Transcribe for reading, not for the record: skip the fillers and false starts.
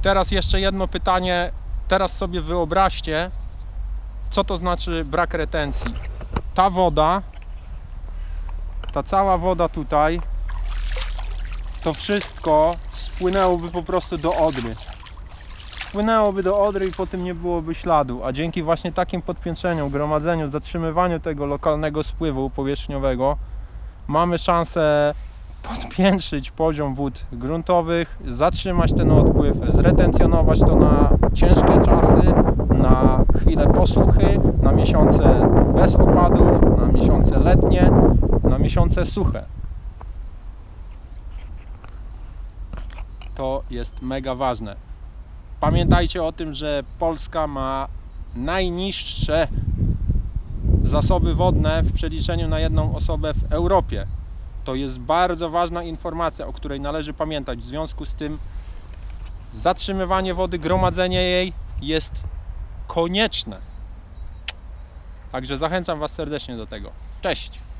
teraz jeszcze jedno pytanie. Teraz sobie wyobraźcie, co to znaczy brak retencji. Ta woda, ta cała woda tutaj, to wszystko spłynęłoby po prostu do Odry. Spłynęłoby do Odry i po tym nie byłoby śladu. A dzięki właśnie takim podpiętrzeniom, gromadzeniu, zatrzymywaniu tego lokalnego spływu powierzchniowego mamy szansę podpiętrzyć poziom wód gruntowych, zatrzymać ten odpływ, zretencjonować to na ciężkie czasy, na chwilę posuchy, na miesiące bez opadów, na miesiące letnie, na miesiące suche. To jest mega ważne. Pamiętajcie o tym, że Polska ma najniższe zasoby wodne w przeliczeniu na jedną osobę w Europie. To jest bardzo ważna informacja, o której należy pamiętać. W związku z tym zatrzymywanie wody, gromadzenie jej jest konieczne. Także zachęcam Was serdecznie do tego. Cześć!